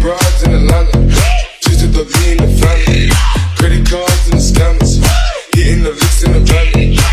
broads in Atlanta, just to throw me in the family. Credit cards and the scammers, hitting the licks in the van.